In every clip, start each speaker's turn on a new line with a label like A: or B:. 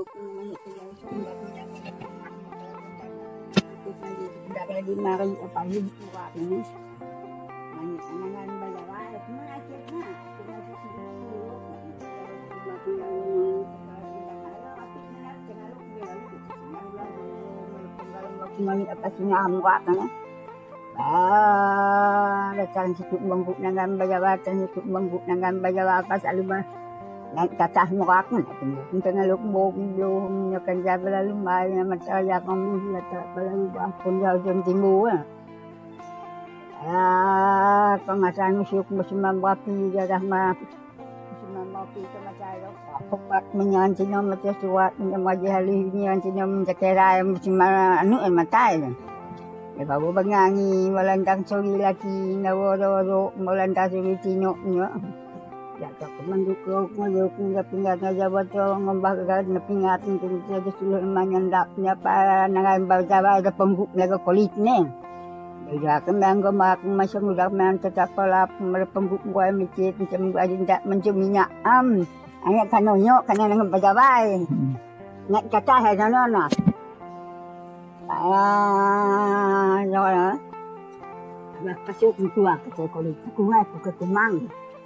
A: Datang sikut bangkut nangan bajawatan sikut bangkut nangan bajawa pas alumah nak tatah murak na tengah luk bok belum nyakan jabla lumai mata ya kamu lata balang pun jauh jam timbu pengasan musyuk musimam bapi jadah ma musimam bapi kemacai opat menyanci nama sesuat menjadi halih menyanci nama cakera musimam anu matai ya baru bengangi melantang suri laki naworo melantang suri tinoknya ya tak mendukung pingat jabat ngembah gagal pingat untuk saja sulit menyandapnya para nangan bawa ada pengguk lega kolit ne ya kembang gemak masih mudah main tetap pelap pengguk gua mikir macam ada menjuminya ayat kanonyo kana nangan bajabai nak kata hai nana rồi là cái số cũng tua cái cô đi cũng ngay của cái mang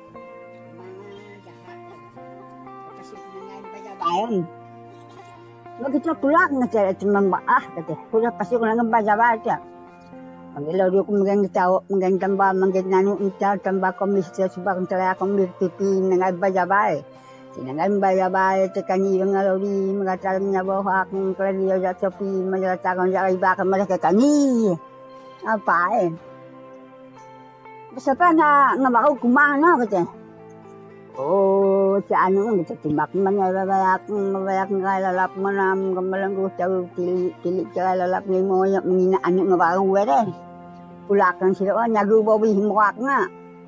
A: nó cái chỗ pulang nggak cuma mbak kata pulang pasti orang baca baca kalau dia kemudian tahu kemudian tambah kemudian nanu tambah komisi sebab antara komisi pipi dengan baca baca dengan baca-baca tekani dengan lori mengatakannya bahwa kalau dia jatuh pi menjelaskan cara ibadah mereka kani apa siapa nak ngabau kumang no kata oh anu kita timbak menyayak ngai lalap menam kemelenggu jauh tilik cara lalap ni moyak mengina anu ngabau deh pulakan sila nyagu bawi muakna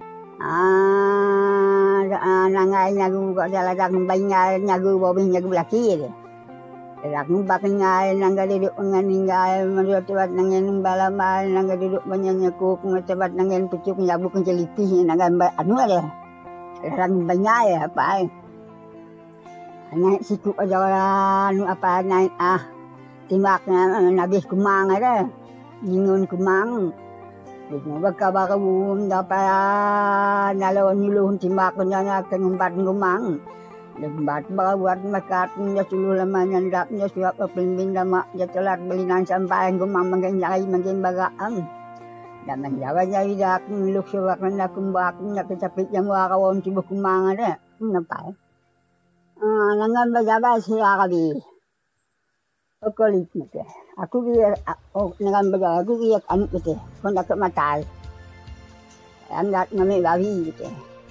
A: nangai nyagu kok jalan jalan banyak nyagu bawa nyagu laki deh. Lagu bakai ngai nangga duduk ngai menurut tempat nangen balama nangga duduk banyak nyakuk tempat nangen pucuk nyabu kencelipi nangga anu ada. Lagu banyak ya apa? Naik siku aja anu apa naik timbaknya nabih kumang ada, ningun kumang. Bagka-bagkawum dapat nalon nyuluh timbak penyanya kengumpat ngumang lembat buat makat nya suluh lama nyandak nya siap pemimpin dama ya telat belinan sampai ngumang mengenjai mengin bagaan dan menjaga jadi dak luk suwak nak kumbak nya kecapit yang wakawon tiba kumang ada napa nangan bajaba sia kali kolit mate aku dia nangan bajawa aku dia anu gitu kon dak matai andat ngame bawi gitu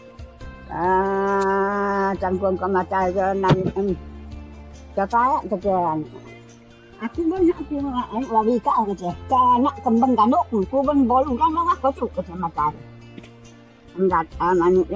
A: cangkong ke matai nan siapa kejaran aku banyak aku bawi ka gitu nak kembang ganuk ku ben bolu kan aku tu ke matai andat anu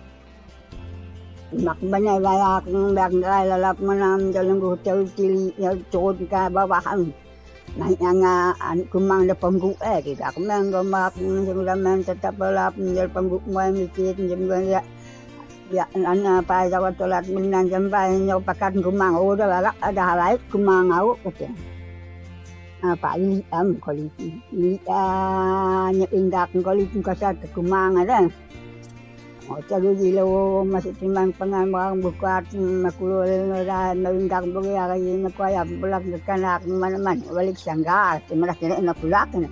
A: mak banyak layak bang lalap menam jalan hotel tili ya cod ka bawahan naik yang kumang de pengguk tidak kemang gomak jemulaman tetap balap menjal pengguk mai mikir jemula ya apa jawat tolat minan jambai nyau pakat kumang udah ada halai kumang au kata apa ini kualiti ni indak kualiti kasat kumang ada cagu gilo masih timbang pengamang bukat makulul dan nindang bagi hari nakuaya bulak kanak mana-mana balik sanggar timarak kena nak pulak kena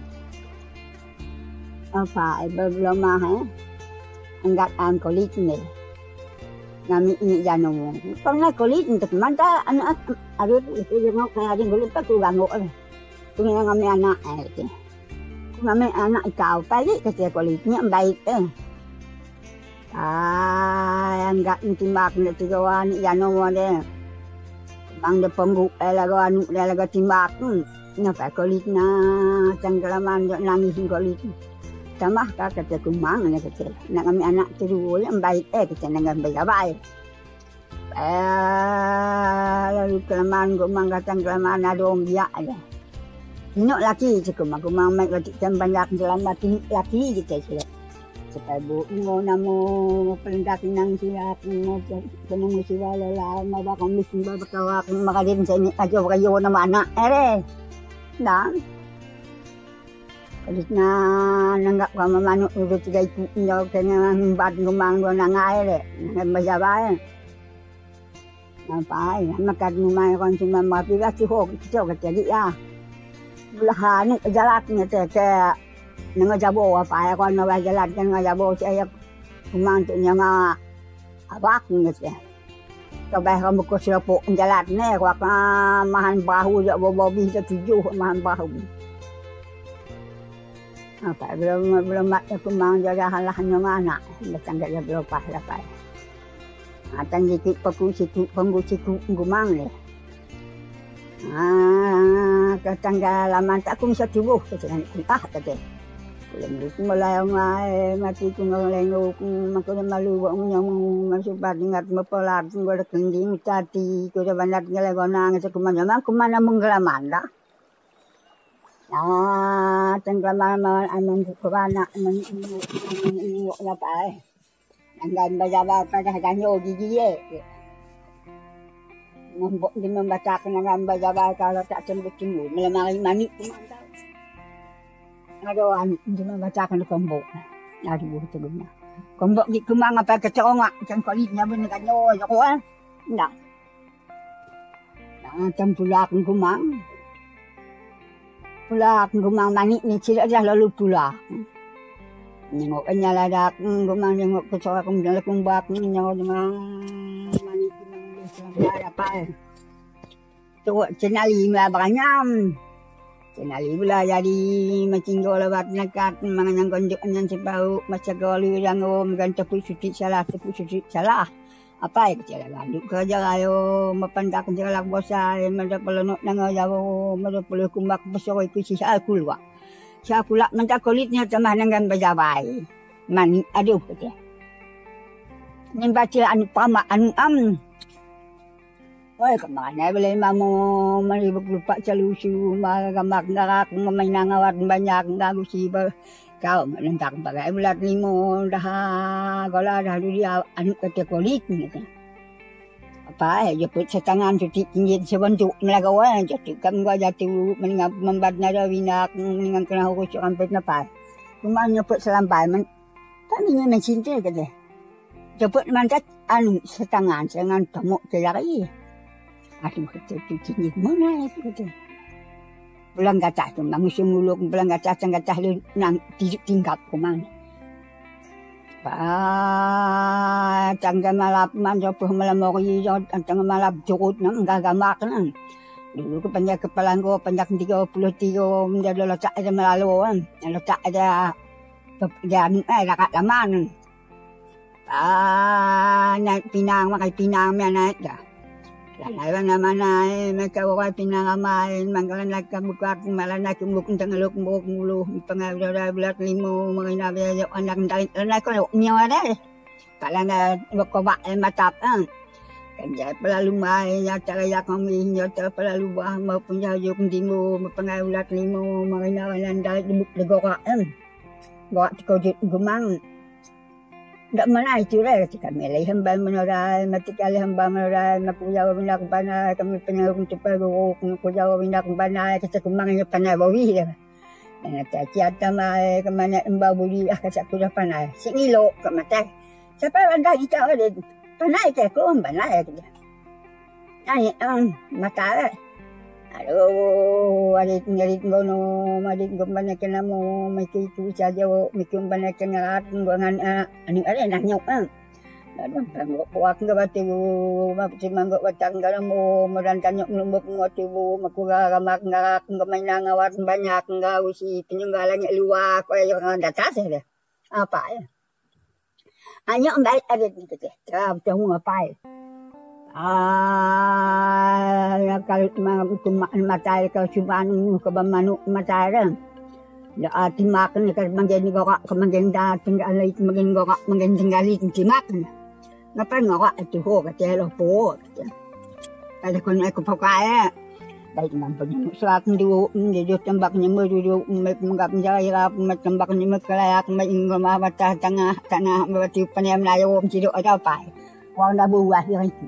A: apa belum mah angkat kolit ni kami ini jangan pernah kolit untuk mana anak ada itu yang kaya ada kolit tu ganggu tu yang kami anak itu kami anak kau tadi kerja kolitnya baik enggak timbak nak tigawan ya no ada bang de pengguk lagu lagu timbak nyapa kolit na cangkelaman nangis kolit tambah kata kumang ni kata nak kami anak terus yang baik kita dengan baik lalu kelaman kumang kata kelaman ada orang biak ada Inok laki cukup kumang mai kata banyak selamat laki kita sila Supaya bu mo na mo pelindakin ng sila mo kanang mo sila lala mabakang mismo babakawa kung makadin sa inyo kayo naman na ere na kalit na nanggap ka mamano ulit sigay nyo kanya bad gumanggo na nga ere nagmayabay napay makad numay kon si mama piga si hog siyo ka jadi ya bulahan jalat nga te nangajabo apa kon na jalat kan ngajabo siya kumang tu nya nga abak nga siya kabeh kamu ko siya po jalat ne kwa mahan bahu ya bobi sa tujuh mahan bahu apa belum kumang jaga halahan yang anak datang dia belum pas dapat atan dikit pakusiku panggusiku gumang le katangga laman tak kum sa tubuh kata kata belum mulai ngai mati ku ngaleng ku makanya malu yang masubat ingat mepelat gua ada kending tati ku ada banyak ngelegona ngasa kumana menggelaman dah tenggelam aman kubana aman apa anggan baca pada ganyo gigi membacakan anggan baca kalau tak cemburu melemari manik ada an membacakan kombok ada buku tegungnya kombok di kemang apa kecongak macam kolitnya bener ganyo ya ko ndak macam tulak kumang pulak gumang manik ni sila dah lalu pulak. Nengok kanya ladak gumang nengok kecoa kemudian kumbak nengok gumang manik gumang apa? Tu cenali mula beranyam. Cenali pula jadi macam golawat nakat manganyang konjuk anyang sebau macam golu yang gan tepu suci salah. Apa yang kecil lagi kerja ayo mapandak jalan bosa menda pelonok nang jawo menda perlu kumbak besar ikut si aku luak saya pula menda kulitnya tamah nang bajabai mani aduh kata ning baca anu pama anu oi kemana boleh mamu mari lupa calusu magamak ngarak ngamain ngawat banyak ngagu si kau menentang bagai bulat limo dah gola dah dia anu kata kolik ni apa ya put setangan cuci tinggi sebentuk melagawa jadi kam gua jatuh meninggal membadna dah winak meninggal kena hukum sampai napa cuma nyeput selampai men kami ni mencintai kata ceput mandat anu setangan temuk celari aduh kata cuci mana itu kata bulan gacah tu manusia muluk bulan gacah canggatah lu nang tingkap kumang cangga malap manjopo malamori jo cangga malap jurut nang gagamak nang dulu ke panjang kepala gua panjang 33 menjadi locak aja melalu kan locak aja jadi dekat laman naik pinang makai pinang naik dah Lawan mana mereka orang pinang ramai manggalan nak buka malan nak mukun tengah mulu pengajar bulat limo mengenai dia anak tarik nak kau nyawa dah kalau nak berkobat matap kan jadi pelalu mai ya cara ya kami ya cara pelalu bah maupun jauh tingu pengajar bulat limo mengenai tarik degorak kan gorak kau gumang ndak mana itu lah kita melai hamba menerai mati kali hamba menerai nak pujawa benda kepana kami penyarum cepat guru pujawa benda kepana kita kemangnya panai bawi dah dan tak ciata mai kemana hamba buli kata aku dah panai sik ngilok kat mata siapa anda kita ada panai ke ko panai kita ai mata lah aduh ada ngarit ngono madi gembana kena mo mesti tu saja mesti gembana kena ngan ani ada nak nyok dan panggo buat ke batu mesti manggo batang galamo medan tanyok numbuk ngoti bu makura ramak ngarak ngamain ngawat banyak ngausi penyenggalannya luar ko yo data saya apa ya hanya ambil ada gitu teh tahu apa kalau matai kau cuman ke bamanu matai dah. Ya timakan ke mangen gorak ke mangen dah tinggal lagi mangen gorak mangen tinggal lagi timakan. Ngapa gorak itu ho kata lo po. Kalau kau nak pakai Baik nampak ni serak ni dia tembak ni meru menggap jaya tembak ni mekelayak menggama batah tengah berarti paniam layo ciduk ada apa. Wang dah buah dia itu.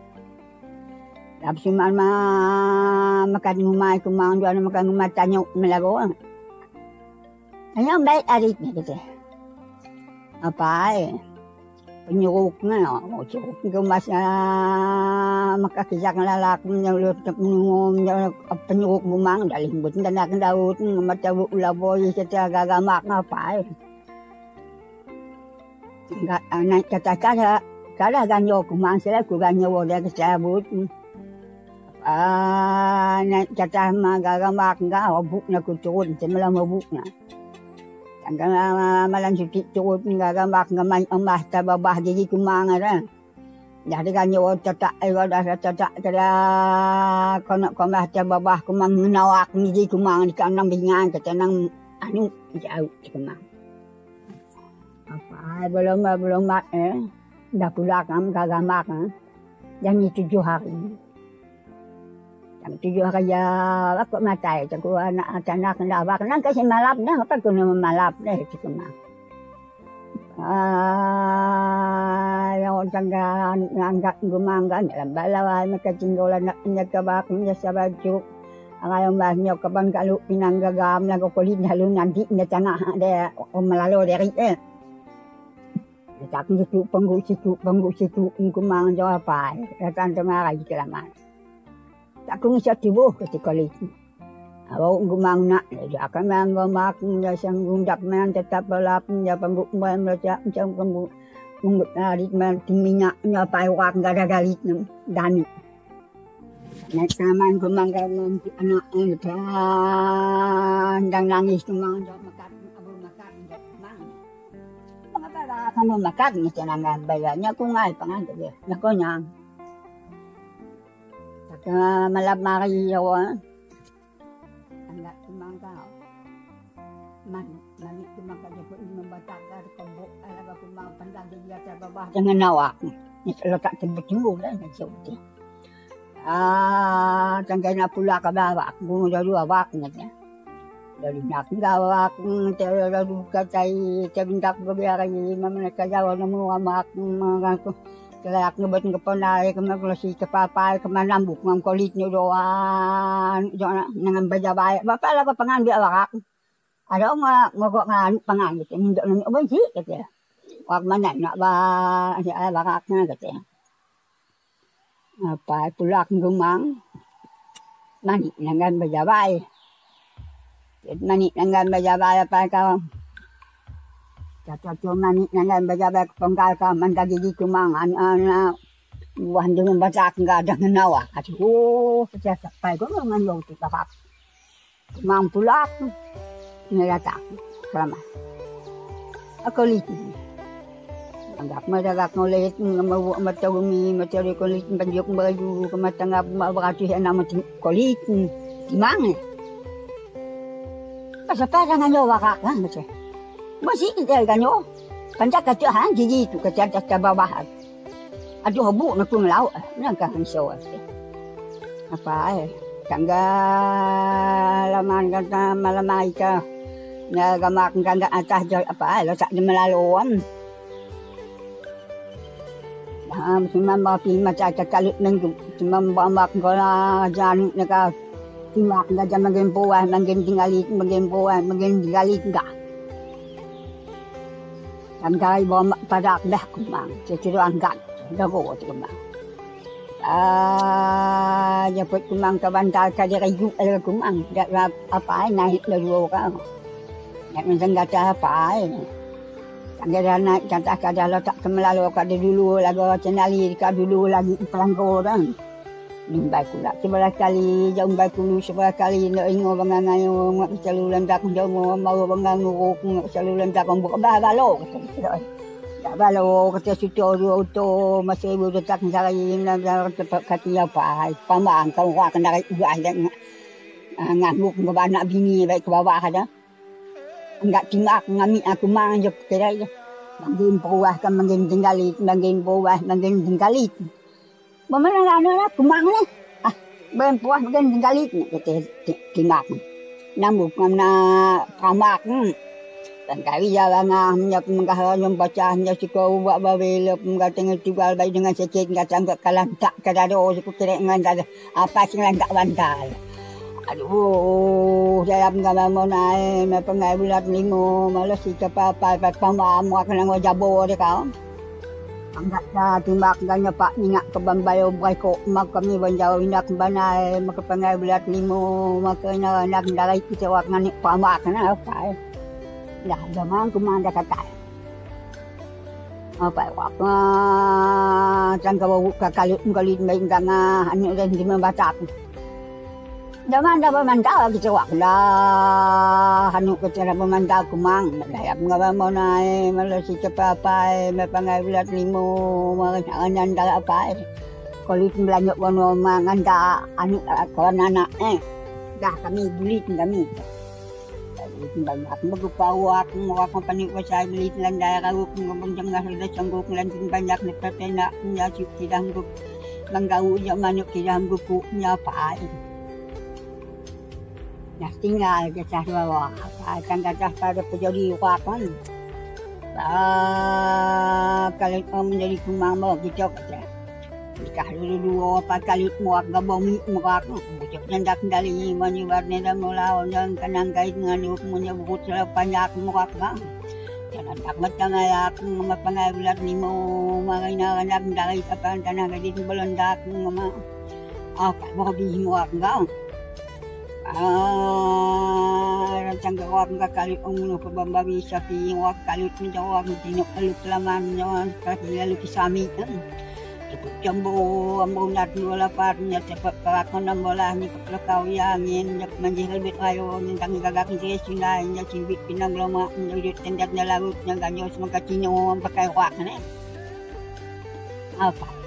A: Habis makan rumah aku mang dia makan rumah tanyuk melago. Ayam baik arit ni kata. Apa penyuruknya, curuk ke masa maka kijak lalak menyulut menungom penyuruk bumang dah limbut dan nak daud macam ulaboy kita gagamak apa enggak naik kata kalau ganyo kumang sila ku ganyo dia kesabut naik kata gagamak enggak obuk nak turun semalam obuknya Angkang malam cuti turut gagamak ngamai emas tababah jadi kumang ada. Jadi kan yo tatak dah tatak kada konak komah tababah kumang nawak ni jadi kumang di kanang bingan kata nang anu jauh di kumang. Apa belum dah pula kam gagamak yang 7 hari. Yang 7 hari ya aku matai aku anak kena abak nang kasi malap dah apa guna malap dah cuma yang tangga angkat gumanggan dalam balawai mereka tinggalan nak kabak nya sabaju ayam bahnya kapan kalau pinang gagam lagu kulit halu nanti nya tanah ada melalo dari tak situ penggu situ gumang jawab apa datang tengah lagi kelamaan tak kung siya tibo kasi kulit. Awa gumang na dia akan manggamak niya siyang gundak man tetap balap niya panggukman niya siyang pangguk narit man timinya niya paiwak gadagalit ng dani. Nagsaman gumangga ng anak ito handang langis ng mga makat mang. Mga pala kamo makat niya siya nang bayan niya kung ay pangan dia. Nako niya. Malap mariyaw enggak kumang kau mani kumang ka po imbatak ka kombo alaga kumang pandang dia sa baba dengan nawak ni letak tembuk lah nanti tangkai na pula ka bawak bungo dalu awak niya dari nak gawak dalu ka tay tabindak babiara ni mamana ka jawa na mo amak mga Kelayak ngebet ngeponai kemaglasi kepapai kemanambuk ngam kolit nyodoan jona nangan baja bae bapak lah pangan dia wakak ada ngogok ngan pangan gitu ndok nang benci gitu wak mana nak ba ya wakaknya gitu apa pulak ngumang mani nangan baja bae mani nangan baja bae apa kau Caca mani nangan baca penggal ka mandagi di kumang ana buah dengan baca enggak ada ngenawa aduh sejak sampai ko ngan yo tu kakak kumang pulak ngelata selama aku lihat anggap madagak ngolet ngamaw matawmi matari ko lihat banjok baju kematanga beratu nama kolit timang pasapa jangan yo wakak kan macam masih kita ganyo pancak kacau hang gigi tu kacau bawah aduh bu nak pun lau nak kan so apa tangga laman kata malam aika na gamak ganda atas apa lo tak melaluan cuma mapi macam kalut nenggu cuma bamak gola jan neka timak gajah magen buah magen tinggalit magen buah magen tinggalit enggak Angkai bawa padak dah kumang, cecuru angkat, dah go kumang. Jeput kumang ke bantal kaje kayu kumang, dak apa naik lalu kan. Nak macam kata apa Kagak naik kata kada lo tak kemelalu kada dulu lagu cenali kada dulu lagi pelanggo orang. Nimbai pula sebelah kali jauh nimbai pulu sebelah kali nak ingo bangangayo ngak calulan tak jauh mau bangangu ngak calulan tak buka balo kata. Tak balo kata situ auto masih boleh tak cari nak kata apa pamang kau wak kena uai dan ngamuk nganak bini baik ke bawah ada. Enggak timak ngami aku mang je kira mangin buah kan mangin tinggalit mangin buah mangin tinggalit. Bagaimana anak kumang ni? bên puas mungkin tinggalit kita timak nambuk na pamak dan kali jalan nya mengah membaca nya siko buat babel mengatakan tunggal baik dengan sikit enggak sanggup kalah tak kadado suku kira dengan apa sing tak bantal. Aduh, saya enggak mau naik, mau pengai bulat limo, malah si apa pamam akan ngojabo dia kau. Angkat dah timbak ganya pak ingat ke bambayo baiko mak kami banjau indak banai mak pengai bulat limo makanya nak dalai kita wak ngani pamak na apa. Dah zaman kumanda kata. Apa wak jang ka kalit main tanga anu dan di membaca. Zaman dah memandau kita wak dah anu kita memandau kumang dah ngaba mau naik malah si apa mepangai bulat limo mangan dah apa kalau belanja wono mangan dah anu kawan anak dah kami bulit kami banyak magpawak mo ako panik sa bulit lang daya kau ngomong nga sa sangguk lang banyak na tatena nya tidak guk manggau ya manuk tidak guk nya pa. Nah tinggal ke sahwa akan kata pada pejadi wakan kalau menjadi kumang mau kita kata nikah dulu apa kali muak gabong muak bujuk ndak kendali menyebarnya dan mulawan dan kanang kait nganu menyebut banyak muak bang jangan tak macam ayak mapangai bulat limo mangina anak dari apa tanah kait belendak ngama apa mau bi muak bang rancang gawak kali umno ko bambawi sapi wak kali menjawab tinok alut laman nyawan kali lalu kisami jambu ambo nat dua lapat nya cepat kelakon bola ni kelakau yangin yak manjih lebih ayo tentang gagak ni sinai nya cimbit pinang loma nyudut tendak nya laut nya ganyo semangka cino pakai wak ne apa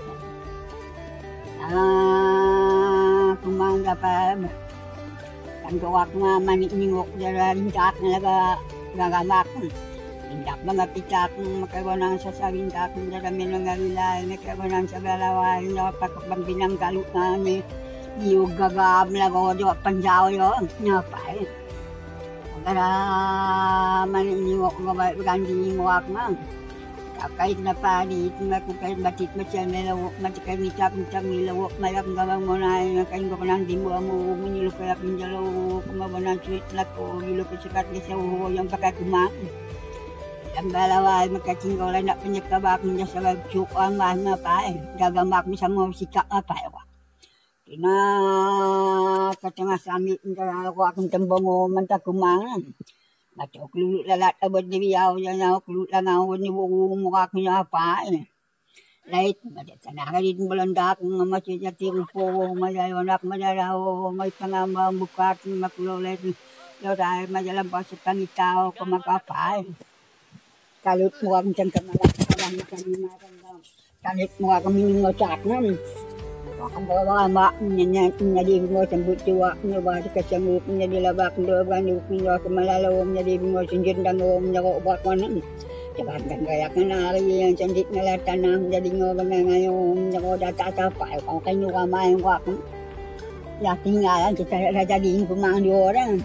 A: kumang dapat kan gawak nga manik ningok dara rintak na gagamak indak mga pitak makawanang sa sarintak dara minangarilay makawanang sa galaway no pakapang binang galutan ni yung gagam lago jo panjaw yo nyapay dara manik ningok nga ganji ngwak mang kahit na pari, kahit batit macam melaw, macam kahit mitap milaw, malap gawang mo na kain ko nang dimu mo munilo kaya pinjalo kumabanan tweet lako gilo ko sikat ni sa uho yung pagkakumang. Ang balaway magkacinggo lang na pinyakabak niya sa wagchuk ang mahal pa gagamak mo sa mga sikak pa Kina katanga samit nga ako akong tambongo mantakumangan. Macam kelulut lalat abad ni biau jangan kelulut langau ni buku muka kena apa ini. Lait macam tanah kali belendak macam jati rupo macam anak macam rau macam tengah buka macam lait lodai macam lampas pangitau kemana apa. Kalut muka macam kemalas orang macam ni macam kalut muka kami ngocak ni. Ang bawa mak menjadi bingo sambut tua nyoba kacang menjadi labak ndo banyu pinyo kemalalo menjadi bingo sinjin dango menjadi buat mana cepat dan gaya kenari yang cantik ngalat tanah menjadi ngo ngayo menjadi data capai kau kayu ramai wak ya tinggal kita dah jadi kumang di orang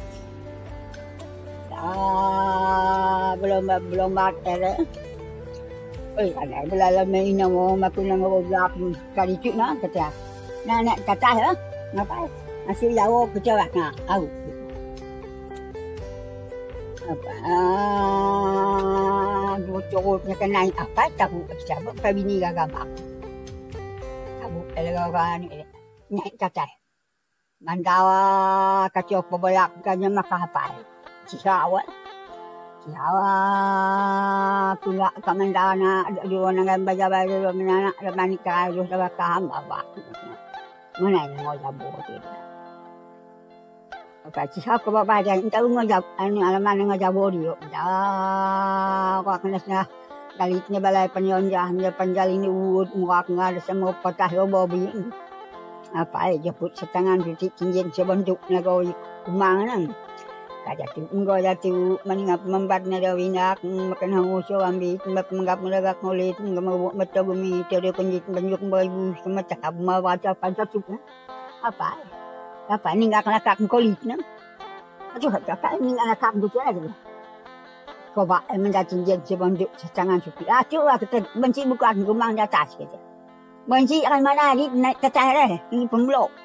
A: belum bater ada belalang main nama makulang ngobak kali tu na kata nak kata ya ngapai masih jauh kecewa na au apa bocoknya kena apa tahu siapa kabini gagabak tahu elegan ni kata mandawa kacau pebolak kanya makapai siawa pula kamandana dua nangan baja-baja menanak manika yo dapat kaham apa mana yang mau jabu tu apa siapa bapa aja entah ngajab anu alaman ngajabu dia dah kau kena sah dalitnya balai penyonjahnya penjalin uud muak ngada semua patah yo bobi apa jeput setengah titik tinggi sebentuk nago kumangan kaja tu engkau jatuh meningap membatnya dawinak makan hanguso ambil menggap melagak ngolit menggap macam bumi terus penjit banyak bayu semacam apa baca panca tu apa Apa ni ngak nakak kolit na. Aduh, apa ni ngak nakak tu aja. Kau ba mendatin dia sebonjuk secangan supi. Acu lah kita benci bukan gumang di atas kita. Benci akan mana di naik ke atas dah. Ini pemblok.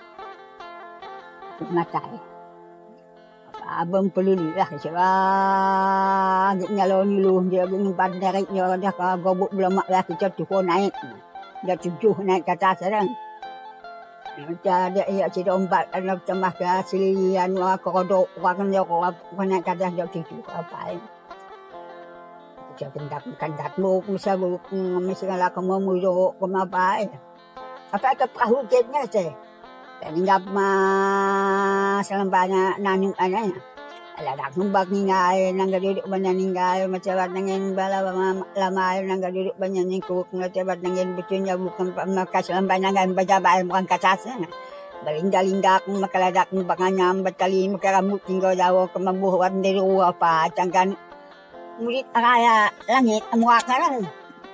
A: Matai. Abang perlu lah sebab nyalon dulu dia ngumpan derek dia gobok belamak lah kita tu naik. Dia tujuh naik ke atas sekarang. Dia ya cerita ombat anak tambah ke silian wa kodok wa kan dia ko naik ke atas dia tujuh apa. Dia kendak mu sabu mesti kalau kamu mulu kamu apa. Apa ke perahu jetnya saya. Tinggap selembanya nanyuk ananya. Ala dak numbak ningai nang duduk banyak ningai macam nangin bala lama nang duduk banyak ningkuk macam nangin betunya bukan maka selembanya nang baca bae bukan kacasnya. Balinda-linda kung makaladak ng banganyam batali makaramut tinggal daw kemambuh wan deru apa cangkan murid araya langit amuak lang.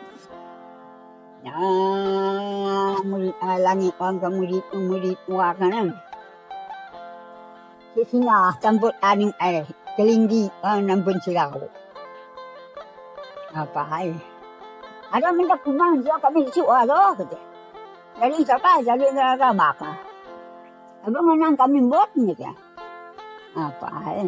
A: Murid langit orang murid wakanan. Singa campur aning air kelinggi nampun silau. Apa hai? Ada mendak kumang dia kami siu ada kata. Jadi siapa jadi negara maka. Abang menang kami buat ni kan. Apa hai?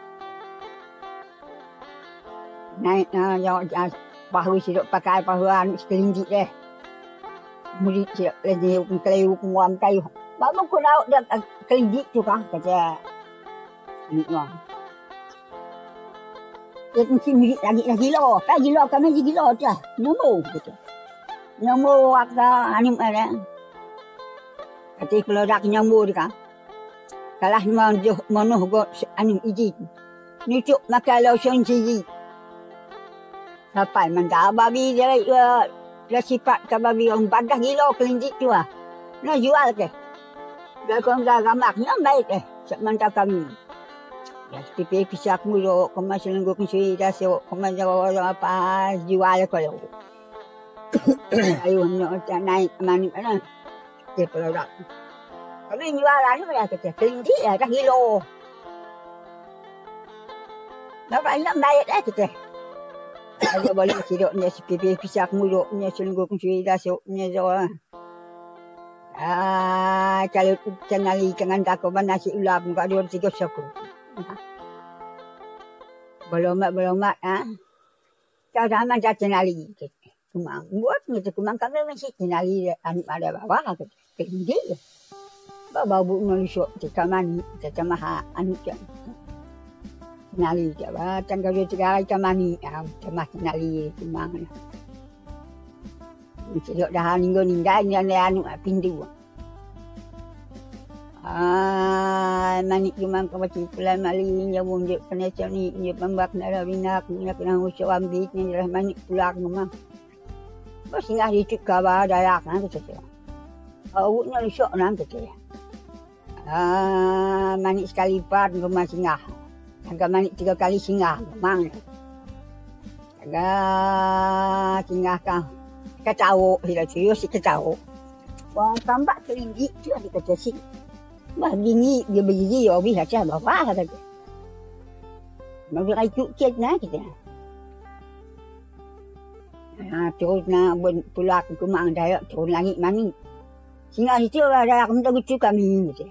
A: Naik jauh pahu siap pakai pahuan kelinggi deh. Murid siap lagi keleu kuam kayu. Bapak ku dah kelinggi tu kan kata. Ni wah. Dia mesti milik lagi lo. Lagi lo kami gilo je. Nombor gitu. Nombor waktu anim ada. Kata kalau dak nombor kan. Kalah monoh go anim iji. Ni cuk makalo sonji. Sampai manda babi dia dia sifat ke babi orang badah gilo kelinci tu ah. Nak jual ke? Dia kong gamak nak baik mantap kami. Ya tipe pisak mulu kemas lenggu kunci dah so kemas jawa apa jual kalau. Ayo nak naik mana mana. Dia produk. Kami jualan ni ya kata kelinci ya dah gilo. Dapat nak baik kita. Ada balik sidok ni tipe pisak mulu ni lenggu kunci dah so ni jawa. Kalau cenali jangan takut nasi ulam muka 2-3 soko. Belum mak Kau dah macam cenali. Kumang buat ni kumang kami masih cenali ada bawah kelinci. Bawa bu nulisok kamani camaha anu kan. Cenali jawa tanggal 3 kamani camah cenali kumang. Sidok dah ninggal ni anu pindu. Manik cuma kau pulang mali yang munjuk kena cani ni pembak nara binak ni kena usah ambil ni dah manik pulang memang. Bos singgah di cuk kabar dayak nang kecil. Awuknya lisok nang kecil. Manik sekali part rumah singgah. Agak manik 3 kali singgah memang. Agak singgah kau. Kacau, tidak serius kacau. Wang tambah kelinci tu ada kacau sih. Bah gini dia begini ya bisa cah bapak kata. Mau rai cuk na kita. Terus na pulak kumang dayak turun langit mani. Singa itu ada aku minta gucu kami gitu.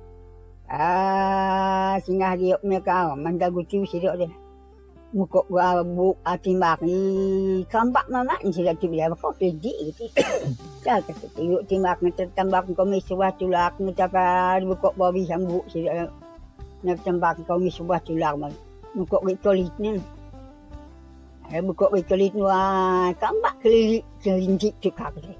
A: Singa dia mereka minta gucu sidak dia. Muka gua bu timbak ni kambak mama ni sudah tiba kau pergi gitu. Dah kata yuk timbak ni tambak kau mesti buat tulak ni apa buka babi sambuk sudah nak tambak kau mesti buat tulak mal. Muka witolit ni. Buka witolit ni kambak kelinci cukak ni.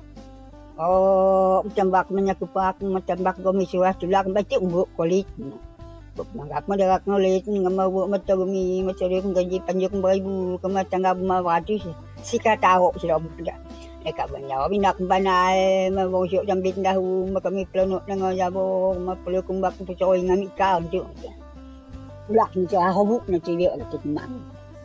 A: Oh tambak menyakupak tambak kau mesti buat tulak baca buka kolit ni. Manggap madarak ngolit nga mawo matagumi matari kung ganji panjok bayibu kama tanggap mawati sika tao sila bunda eka banyaw binak banal mawosyo jambit dahu makami plano nga yabo maplo kumbak pucoy nga mikaw tu ulak ni sa hawuk na tili ala tikman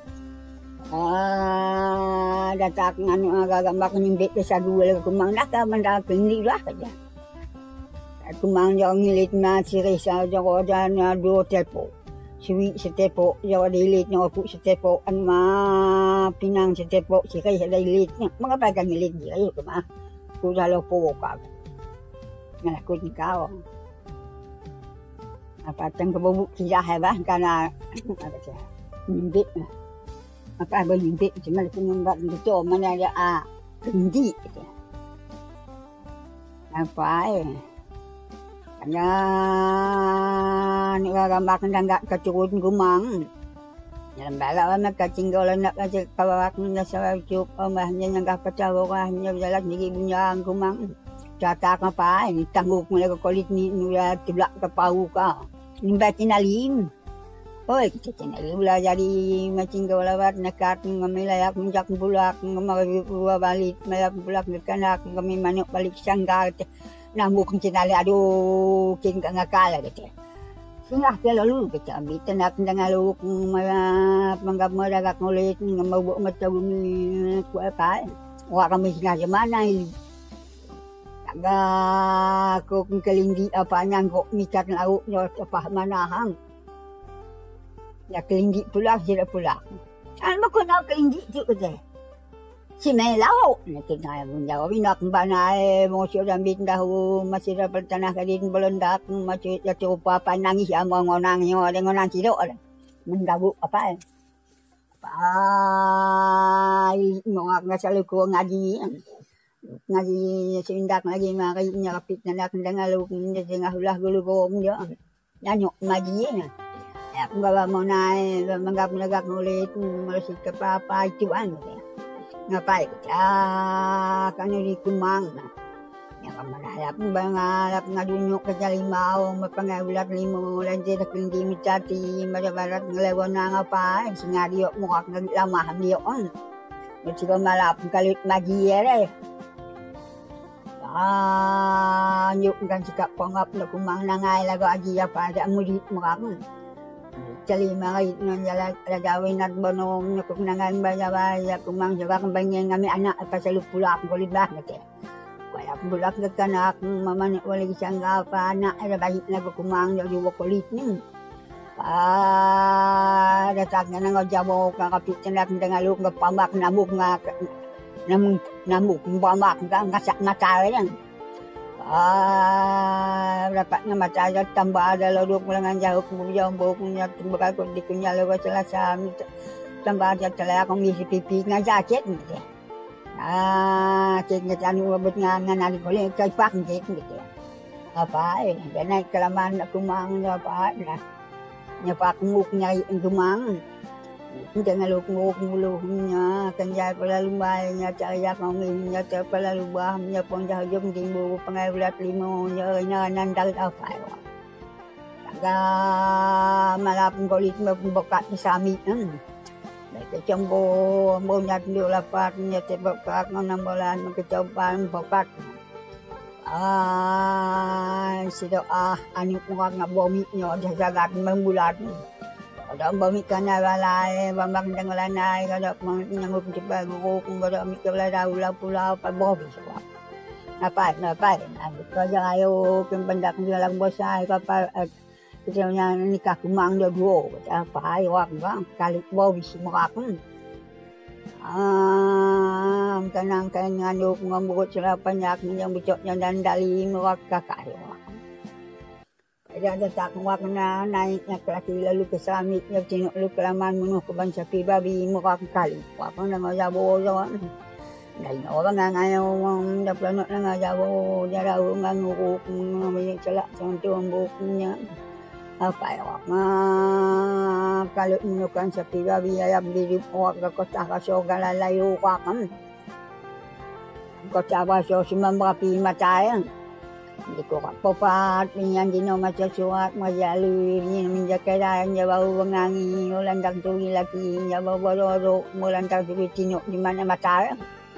A: datak nganu agagambak nimbit sa duwal kumang naka mandak ni lah kaja Kumang yang ngilit na sirisa jago na do tepo. Siwi sa tepo, jago dilit na ako sa tepo, pinang sa tepo, sirisa dilit. Mga bagang ngilit diya, kuma. Kudalo po ka. Ngalakot ni kao. Apatang kabubuk siya ba, kana, apa siya, nimbit na. Apa ba nimbit, cuma pinumbat dito, mana ada hindi. Apa kanya nagagambak ng kachukod gumang. Yan bala na kachinggolan na kasi kawak niya sa chuk o mahnya ng kapachawo ka niya dalag ni bunya ang gumang. Chata ka pa ni tanguk mo lang kulit ni nuya tibla ka pau ka. Nimba tinalim. Oy, tinalim wala jadi machinggola wat nakat ng milayak ng jak bulak ng mga balit mayak bulak ng kanak ng manok balik sangga. Namuk cinali aduh king ngakala gitu. Singah ke lalu kita ambil nak dengaluk manggap meragak ngulit ngambuk macam ni kuat wa kami singa mana ini. Taga ko kelindi apa nyangkok mikat lauk nyo apa manahang. Ya kelindi pula sila pula. An mo ko na kelindi juga. Si Melaw, nakita mo niya, winak banay, mo siya dambit daw, masira pertanah kadin belondak, macam jatuh apa nangis ya mau ngonang nyo, ada ngonang cilo, mendabu apa? Ay, mga ngasalo ko ngaji sindak lagi makai nyakapit na nak dengalu, dengan hulah gulu ko dia, nyanyo ngaji na. Ya, bawa mo na, manggap nagak ngulit, malasik ka pa itu ano ya. Ngapai kano di kumang na yang kamarahap bangalap ngadunyok ka limao mapangagulat limo lanjut na hindi mitati madabarat ngalawan na ngapai singario mo kak naglamaham niyon nagsigaw malap kalit magiyere nyuk kan sikap pangap na kumang na ngay lago agiya pa sa amulit mo kakong Cali mga lagawin at bonom na kukunangan baya kumang jaga kembangin kami anak at pasalupula akong kulibah na kaya. Kaya akong bulak na kanak, mamanik wala isang gapa na ay bahit na kumang na liwa kulit niyo. Datak na nga jabo kakapit na akong dangaluk na pamak namuk nga namuk pamak nga matay yan. Dapat na matay tambah ada lodok melangan jauh kemudian bau punya bakal kau dikunyah lewat selasa tambah ada celak kau misi pipi ngajaket gitu. Cek ngecanu abet ngangan ali boleh kaipak gitu. Apa dan naik kelamaan kumang apa nah. Nyapak nguk nyai kumang. Jangan nguk muluhnya kanjai pala lumbainya caya kaminya pala lubahnya pon jahjum timbu pengagulat limo nya nandal apa ya. Taga malapun kolit membuka sami baik combo monyat dio lapatnya tebak ngambolan mencoban bokat. Sido anu kuat ngabomi nyo jagat membulat. Ada bami kana balai bambang dengalanai kada nyanggup cepat guru kada mikir daula pulau pabobi sebab apa kerja ayo pendak jalan bosai kapal kecilnya nikah kumang dia dua apa ayo bang kali bobi semua aku tenang kan nganduk ngambut serapanyak yang bicoknya dan dali muak kakak ada tak wakna naiknya kelaki lalu ke samit yang tinuk lu kelaman munuh ke banca babi muka kali wakang na ngajabo jawan dai orang ngayo da planot na ngajabo jarau nganguruk ngamanya celak contoh bukunya apa ya wakna kalau menukan sapi babi ayam diri wak ke kota kasoga lalayu wakam kota baso simam bapi matayang Di ko kapopat, minyan din o masyasuat, masyaloy, minjakera, niya bau bangangi, ulandang tuwi laki, niya bau baroro, ulandang tuwi tino, di mana matara.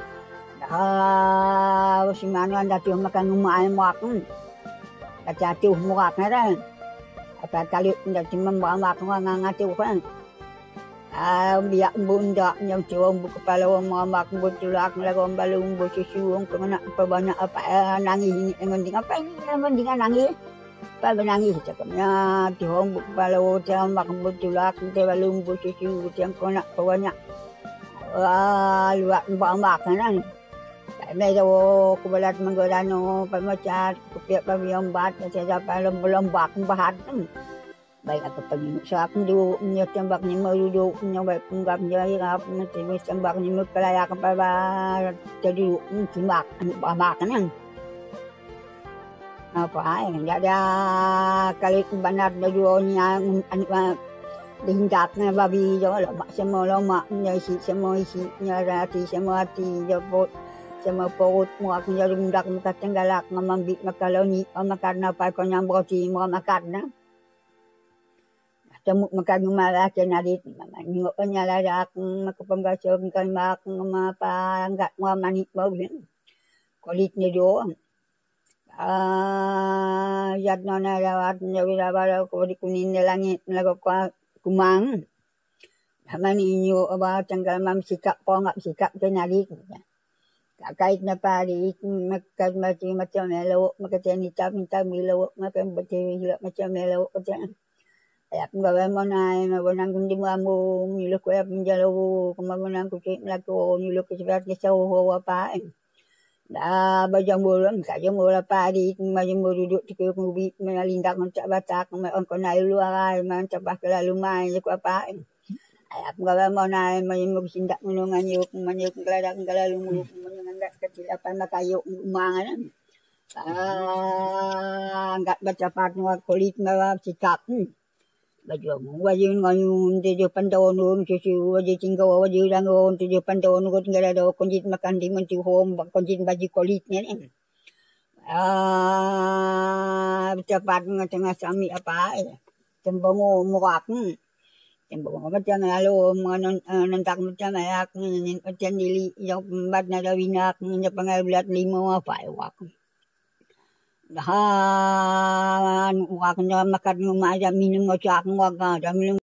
A: Si Mano ang dati makan umaan mo ako. At dati umukak na rin. At talit, dati mambamak mo ang ngatiw ko. Biak bunda yang curang bu kepala orang mak bu tulak lagu balung bu susu kena banyak apa nangis ni ngending apa ini ngending nangis pa nangis cakapnya curang bu kepala orang mak bu tulak te balung bu susu yang kena banyak luak mak kan mai do kubalat manggodano pamacat kupiak pamiong bat saya belum bak bahat baik aku pergi sa aku duduk tembak ni mau duduk baik penggap jaya ngap nanti wis tembak ni kelaya apa jadi tembak bamak kan apa ai ada kali benar dadunya dihindapnya babi jo lah semua lama isi semua isinya hati semua hati jebot semua perut muak jadi mundak muka tenggalak ngambil makaloni makan apa kau nyambut si mau makan nah Temuk makan rumah ke narit nengok nyala dak makapambaso kan mak mapa enggak mau manik bau kolit ni do yat nona lawat nyawira bala ko di kunin langit lago kumang hamani nyo aba tanggal mam sikap po ngap sikap ke narit kait na pari makan macam melo makan ni cap minta milo makan betul macam melo Ayap gawa mo na nang kundi mo nilok ko ayap njalo kumagunang kucik lako nilok ko sibat ke sa ho apa da bajang bolang kajang bola padi majang duduk di kubi melindak mencak batak on ko na lu ay man cabak lalu mai ko apa ayap gawa mo na may magsindak nungan yuk manyuk gladak galalu manyandak kecil apa makayo umangan enggak baca patno kulit mawa sikap wajib ngayun tujuh pantauan susu wajib tinggal wajib langon tujuh pantauan kot tinggal ada konjit makan di mencu home konjit baju kulitnya ni cepat tengah sami apa tembongo muak tembongo macam lalu nantak macam ayak macam dili yang pembat nada winak nya pengabulat lima apa wak wak makan rumah aja minum ngocak ngok ada minum